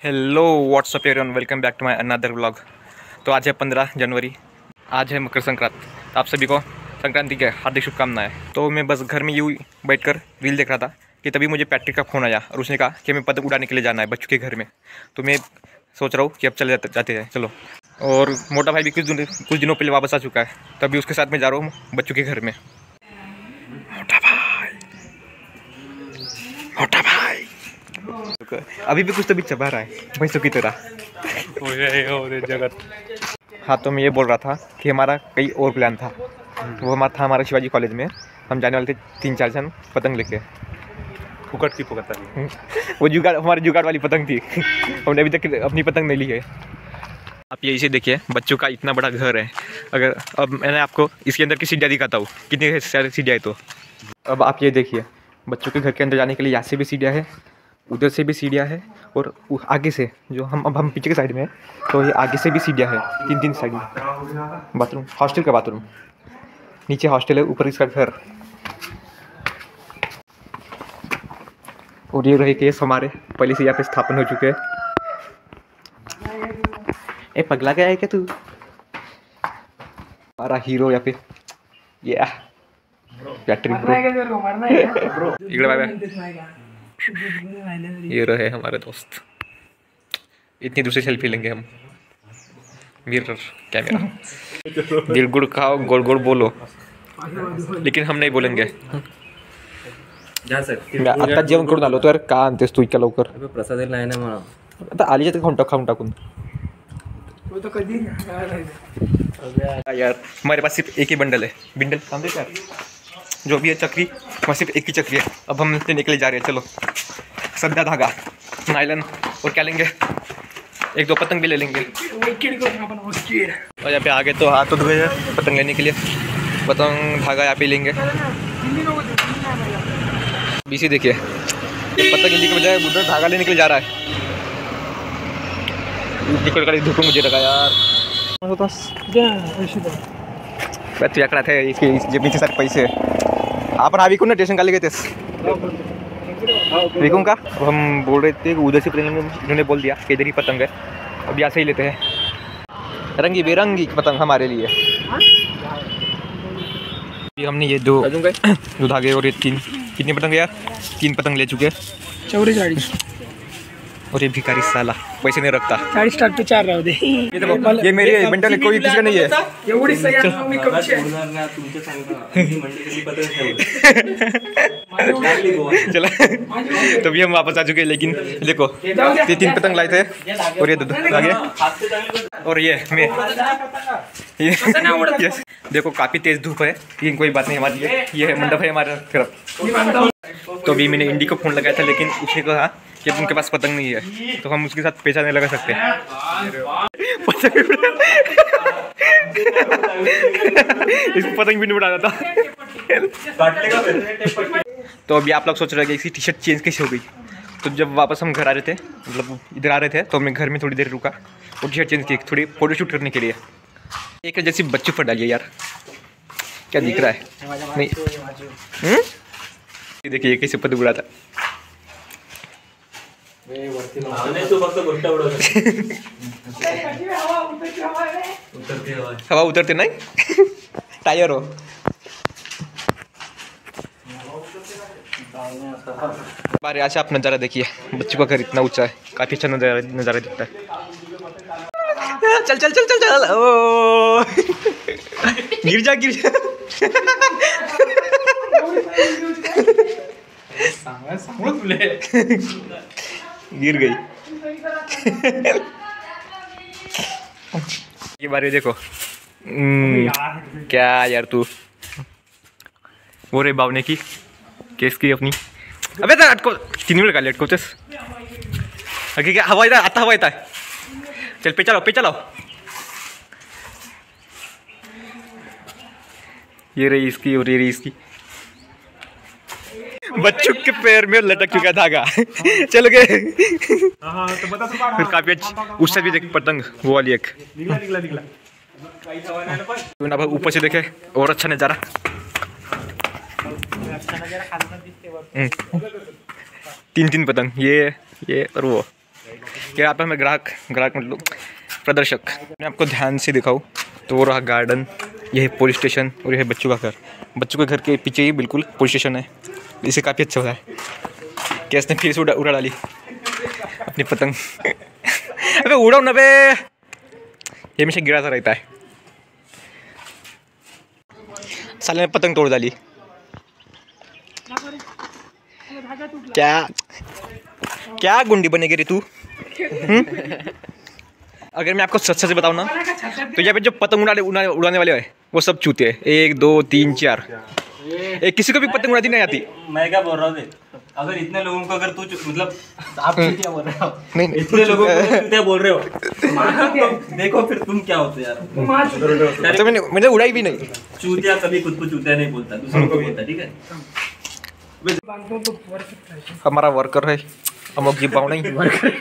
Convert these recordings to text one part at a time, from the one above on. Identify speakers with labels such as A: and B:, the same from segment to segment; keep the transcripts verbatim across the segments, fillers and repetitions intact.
A: Hello what's up everyone, welcome back to my another vlog. तो आज है पंद्रह जनवरी, आज है मकर संक्रांति। तो आप सभी को संक्रांति की हार्दिक शुभकामनाएं। तो मैं बस घर में यूँ बैठकर रील देख रहा था कि तभी मुझे पैट्रिक का फ़ोन आया और उसने कहा कि हमें पतंग उड़ाने के लिए जाना है बच्चों के घर में। तो मैं सोच रहा हूँ कि अब चले जाते जाते हैं, चलो। और मोटा भाई भी कुछ दिन कुछ दिनों पहले वापस आ चुका है, तभी उसके साथ मैं जा रहा हूँ बच्चों के घर में। मोटा भाई, मोटा भाई अभी भी कुछ तो भी चबा रहा है भैंसों की तरह। जगत। हाँ, तो मैं ये बोल रहा था कि हमारा कई और प्लान था। वो हमारा था हमारा शिवाजी कॉलेज में हम जाने वाले थे तीन चार जन पतंग लेके।
B: फुकट की पतंग
A: वो जुगाड़, हमारी जुगाड़ वाली पतंग थी। हमने अभी तक अपनी पतंग नहीं ली है। आप ये इसे देखिए, बच्चों का इतना बड़ा घर है। अगर अब मैंने आपको इसके अंदर की सीढ़ियाँ दिखाता हूँ, कितनी सारी सीढ़ियाँ है। तो अब आप ये देखिए, बच्चों के घर के अंदर जाने के लिए यहाँ से भी सीढ़ियाँ है, उधर से भी सीढ़ियाँ है, और आगे से जो हम अब हम पीछे के साइड में है, तो ये आगे से भी सीढ़ियाँ है, तीन तीन साइड में। बाथरूम, हॉस्टल का बाथरूम, नीचे हॉस्टल है, ऊपर इसका घर। और ये रहे केस हमारे पहले से यहाँ पे स्थापन हो चुके हैं। ए पगला गया है क्या तू? हमारा हीरो यहाँ पे, ये पैट्रिक ब्रो। इकडे बाय, ये रहे हमारे दोस्त। इतनी दूसरी सेल्फी लेंगे हम। Mirror camera. दिल गुड़ खाओ, गोल गोल बोलो, लेकिन हम नहीं बोलेंगे। आता जेवण करून आलो, तर का आणतेस तू इतक्या लवकर?
B: प्रसाद नाही ना मला
A: आता आली जाते खाऊन टाक खाऊन टाकून यार। हमारे पास सिर्फ एक ही बंडल है, बिंडल काम दे यार, जो भी है चक्री, वहाँ सिर्फ एक ही चक्री है। अब हम इससे निकले जा रहे हैं, चलो। सद्दा, धागा, नायलन, और क्या लेंगे? एक दो पतंग भी ले लेंगे। और यहाँ पे आगे तो हाथ तो धोए हैं पतंग लेने के लिए। पतंग धागा यहाँ पे लेंगे। बीसी देखिए, पतंग लेने के बजाय उधर धागा लेने के लिए जा रहा है। निकल कर धूप मुझे लगा यार। तुझ्याकडे थे इसके जेबीचे सारे पैसे। आपण हा विकून ना टेशन का ले गए थे विकूँ का। अब हम बोल रहे थे कि उधर से इन्होंने बोल दिया कि इधर ही पतंग है, अब यहाँ से ही लेते हैं। रंगी बेरंगी पतंग हमारे लिए। हमने ये दो दो धागे और ये तीन, कितनी पतंग यार? तीन पतंग ले चुके हैं।
C: चौड़ी चाळीस।
A: और ये भिखारी साला पैसे नहीं रखता।
C: चाळीस स्टार्ट पे चार रहो दे।
A: ये देखो, ये मेरी है, बंडल कोई किसी का नहीं है।
C: एवढी सगळ्या मी कमचे
A: चला, तभी हम वापस आ चुके हैं। लेकिन देखो, ये तीन पतंग लाए थे और ये दो धागे, और ये मैं ये देखो, काफ़ी तेज़ धूप है, लेकिन कोई बात नहीं हमारी है। ये है मंडप है हमारे तरफ। तो अभी मैंने इंडी को फ़ोन लगाया था, लेकिन उसने कहा कि उनके पास पतंग नहीं है, तो हम उसके साथ पैसा नहीं लगा सकते। इसको पतंग भी नहीं उड़ाना था। तो अभी आप लोग सोच रहे हैं कि इसकी टी शर्ट चेंज कैसे हो गई। तो जब वापस हम घर आ रहे थे, मतलब इधर आ रहे थे, तो हमने घर में थोड़ी देर रुका और टी शर्ट चेंज की, थोड़ी फोटो शूट करने के लिए। एक जैसी बच्चे पर डालिए यार, क्या दिख रहा है? नहीं, ये देखिए कैसे पतंग उड़ाता। हवा उतरते नहीं टायर हो। बारे अच्छा आप नज़ारा देखिए, बच्चों का घर इतना ऊंचा है, काफ़ी अच्छा नज़ारा नज़ारा दिखता है। चल चल चल चल चल, ओ गिर जा गिर जा। गिर गई। ये बारे देखो, क्या यार तू वो रे बावने की केस की अपनी। अबे तर अटको तीन मिनट का लेट को तेस अगे क्या हवा येता आता हवा येता है। चल पे चलाओ पे चलाओ। ये रही इसकी और ये रही इसकी। बच्चों के पैर में लटक चुका धागा। चल गए। फिर काफी अच्छी उससे भी देख पतंग, वो वाली एक ऊपर से देखे और अच्छा नजारा। तीन तीन पतंग, ये ये और वो। कि यहाँ पे हमें ग्राहक ग्राहक मतलब प्रदर्शक मैं आपको ध्यान से दिखाऊँ तो वो रहा गार्डन, ये है पुलिस स्टेशन और ये है बच्चों का घर। बच्चों के घर के पीछे ही बिल्कुल पुलिस स्टेशन है। इसे काफ़ी अच्छा हो रहा है। कैस ने फिर से उड़ा उड़ा डाली अपनी पतंग। अबे उड़ाओ ना बे, ये हमेशा गिराता रहता है। साले ने पतंग तोड़ डाली। क्या क्या गुंडी बनेगी रे तू? अगर मैं आपको सच सच बताऊँ ना तो यहाँ पे जो पतंग उड़ाने उड़ाने उड़ाने वाले हैं वो सब चूते हैं। एक दो तीन चार, एक किसी को भी पतंग उड़ाती नहीं आती।
B: मैं क्या बोल रहा हूँ, अगर इतने लोगों को अगर तू मतलब आप चूतिया बोल रहे हो,
A: नहीं
B: इतने लोगों को चूतिया बोल रहे हो तो देखो फिर तुम क्या होते यार।
A: तो मैंने मैंने उड़ाई भी नहीं।
B: चूतिया कभी खुद को चूतिया नहीं बोलता, दूसरों को बोलता, ठीक है।
A: हमारा वर्कर है अमोक जी पाव नहीं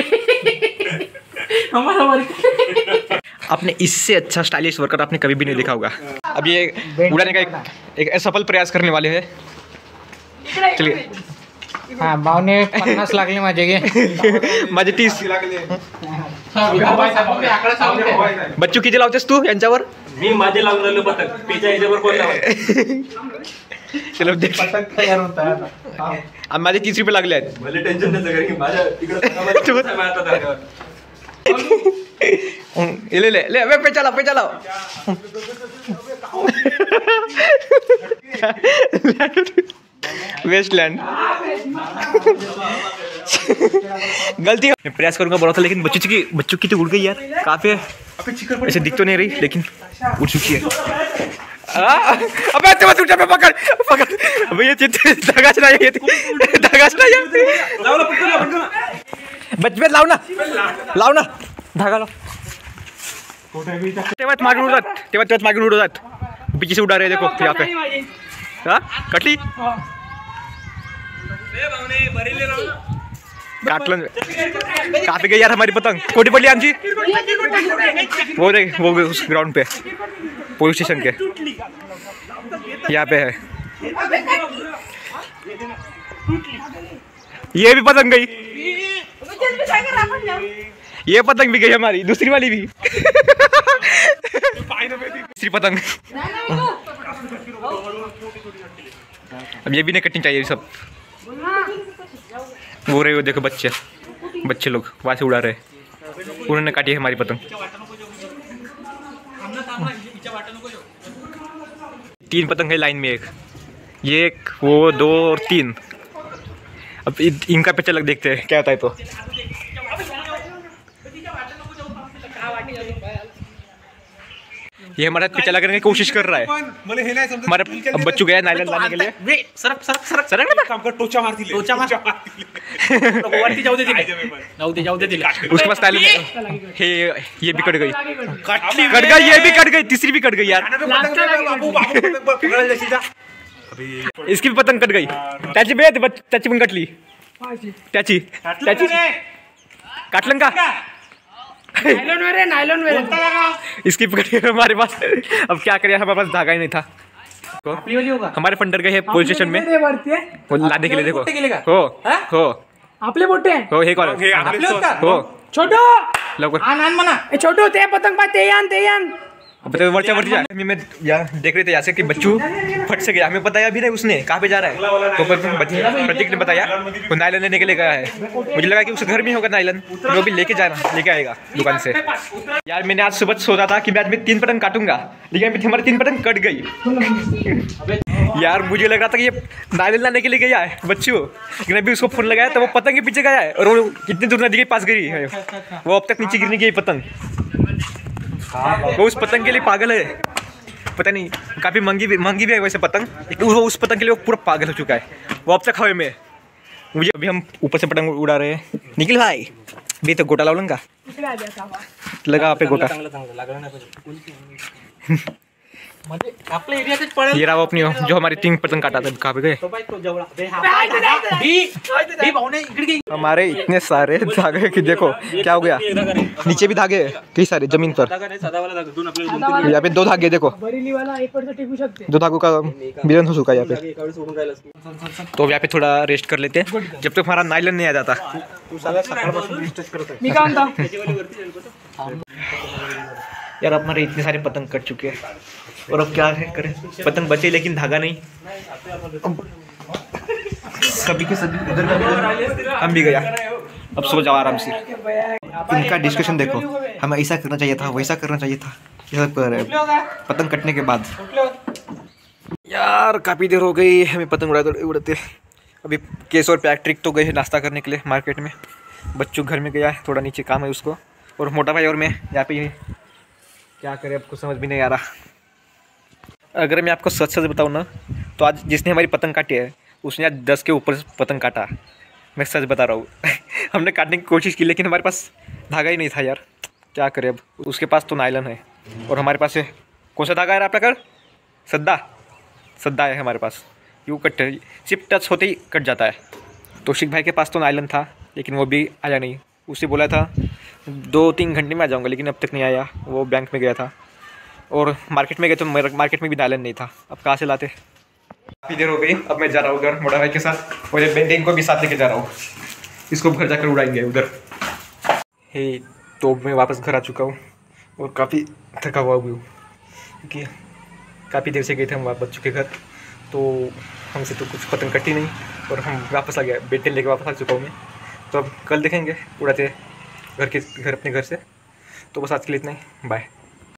C: हमारा वर्क
A: आपने इससे अच्छा स्टाइलिश वर्कर आपने कभी भी नहीं देखा होगा। अब ये उड़ाने का एक एक असफल प्रयास करने वाले हैं। चलिए
C: हा भावने पन्नास लागले माझे गे
A: माझे तीस बच्चू किती लावतेस तू यांच्यावर?
B: मी माझे लावून राहिलो पतंग, पेच्या ह्याच्यावर कोण लावत?
A: चलो देख
B: तयार होता
A: अब माझे तीस रुपये लागले आहेत।
B: भले टेन्शन नसतं कारण की माझ्या इकडे आता जागेवर
A: ले ले ले वे पे चला पे चला वेस्टलैंड गलती मैं प्रयास करूंगा बोला था, लेकिन बच्चों की बच्चों की तो उड़ गई यार। काफी ऐसे दिख तो नहीं रही लेकिन उड़ चुकी है। अबे तो मत उठ, पकड़ पकड़ अबे ये धागा चला ये धागा चला ये लाओ ना पकड़ लो बच्चे लाओ ना लाओ ना धागा लाओ। तेव्हाच मागून उडतात तेव्हा तेव्हाच मागून उडतात पीछे से उड़ा रहे देखो यहाँ पे। हाँ कटली काटलन कहाँ पे गई यार हमारी पतंग? कोटी पड़ली आमची वो रे वो उस ग्राउंड पे पुलिस स्टेशन के यहाँ पे है। ये भी पतंग गई, ये पतंग भी गई हमारी, दूसरी वाली भी दूसरी पतंग। अब ये भी नहीं कटनी चाहिए सब। वो रहे वो देखो बच्चे बच्चे लोग वहाँ से उड़ा रहे, उन्होंने काटी है हमारी पतंग। तीन पतंग है लाइन में, एक ये एक वो दो और तीन। अब इनका पे चलक देखते हैं क्या होता है। तो ये हमारा पिछला करने की कोशिश कर रहा है। हमारे अब बच्चू गया नायलॉन लाने के लिए।
B: सरक सरक सरक
A: सरक ना
B: काम कर, टोचा मारती ले टोचा मार वरती जाऊ दे तिला जाऊ दे जाऊ दे तिला
A: उसके पास नायलॉन हे ये भी कट गई कट गई ये भी कट गई, तीसरी भी कट गई यार। इसकी भी पतंग कट गई। त्याची बे त्याची पण कटली त्याची त्याची काटलं का
C: नायलॉन वेयर है, नायलॉन वेयर
A: इसकी पकड़ हमारे पास। अब क्या करें हमारे पास धागा ही नहीं था। तो हमारे फंडर गए हैं पुलिस स्टेशन में वो लाने के लिए। देखो हो हो
C: आपले मोठे
A: हो हे कॉल हो
C: छोटो
A: लवकर
C: आण आण म्हणा ए छोटो ते पतंग पाय ते आण ते आण।
A: अब तो वरच्या वरती जा मैं यहाँ देख रहे थे जैसे कि बच्चू फट से गया। हमें बताया भी नहीं उसने कहाँ पे जा रहा है। तो प्रतीक ने बताया वो नायलन लेने के लिए गया है। मुझे लगा कि उसके घर में होगा नायलन, तो वो भी लेके जाना लेके आएगा दुकान से। यार मैंने आज सुबह सोचा था कि मैं आज मैं तीन पतंग काटूंगा, लेकिन हमारी तीन पतंग कट गई। यार मुझे लग रहा था कि ये नायलन लाने के लिए गया है बच्चू, लेकिन अभी उसको फोन लगाया तो वो पतंग के पीछे गया है और वो कितनी दूर नदी के पास गिरी है। वो अब तक नीचे गिरने की पतंग, वो उस पतंग के लिए पागल है। पता नहीं काफ़ी महंगी भी महंगी भी है वैसे पतंग, वो उस पतंग के लिए वो पूरा पागल हो चुका है। वो अब तक हवा में। मुझे अभी हम ऊपर से पतंग उड़ा रहे हैं। निखिल भाई भी तो गोटा लावलं का लगा पे गोटा
C: म्हणजे आपल्या एरियातच पडेल.
A: ये रहा वो अपनी जो हमारी तीन पतंग काटा था, कहाँ पे गए?
C: तो बाई तो जवळ बे हा डी डी भाऊने इकडे घे.
A: हमारे इतने सारे धागे कि देखो क्या हो गया, नीचे भी धागे हैं कई सारे जमीन पर. यहाँ पे दो धागे देखो,
C: बरेली वाला एक वर्ष टिकू शकते.
A: दो धागों का मिलन हो चुका है यहाँ पे. तो यहाँ पे थोड़ा रेस्ट कर लेते हैं जब तक हमारा नायलन नहीं आ जाता.
C: मी काय म्हणतो
A: यार अब हमारे इतने सारे पतंग कट चुके हैं और अब क्या है करें, पतंग बचे लेकिन धागा नहीं. सभी के सभी उधर का हम भी गया. अब सो जाओ आराम से. इनका डिस्कशन देखो, हमें ऐसा करना चाहिए था, वैसा करना चाहिए था, ये सब कर रहे हैं पतंग कटने के बाद. यार काफ़ी देर हो गई हमें पतंग उड़ाते उड़ाते. अभी केस और पैट्रिक तो गए हैं नाश्ता करने के लिए मार्केट में. बच्चों घर में गया है, थोड़ा नीचे काम है उसको. और मोटा भाई और मैं यहाँ पे क्या करें, आपको समझ भी नहीं आ रहा. अगर मैं आपको सच सच बताऊँ ना तो आज जिसने हमारी पतंग काटी है उसने आज दस के ऊपर पतंग काटा. मैं सच बता रहा हूँ. हमने काटने की कोशिश की लेकिन हमारे पास धागा ही नहीं था यार. क्या करें अब. उसके पास तो नायलन है और हमारे पास है कौन सा धागा है आपका कर सद्दा सद्दा है हमारे पास. यूँ कट सिर्फ टच होते ही कट जाता है. तौशिक भाई के पास तो नायलन था लेकिन वो भी आया नहीं. उसे बोला था दो तीन घंटे में आ जाऊँगा लेकिन अब तक नहीं आया. वो बैंक में गया था और मार्केट में गए तो मार्केट में भी नायलन नहीं था. अब कहाँ से लाते. काफ़ी देर हो गई. अब मैं जा रहा हूँ उधर मोटा भाई के साथ और बेंडिंग को भी साथ लेके जा रहा हूँ. इसको घर जाकर उड़ाएंगे उधर. हे तो मैं वापस घर आ चुका हूँ और काफ़ी थका हुआ भी हूँ क्योंकि काफ़ी देर से गए थे हम बच्चों के घर. तो हमसे तो कुछ पतंग कटी नहीं और हम वापस आ गया. बेटे लेके वापस आ चुका हूँ मैं. तो अब कल देखेंगे उड़ाते घर के घर अपने घर से. तो बस आज के लिए इतना ही. बाय.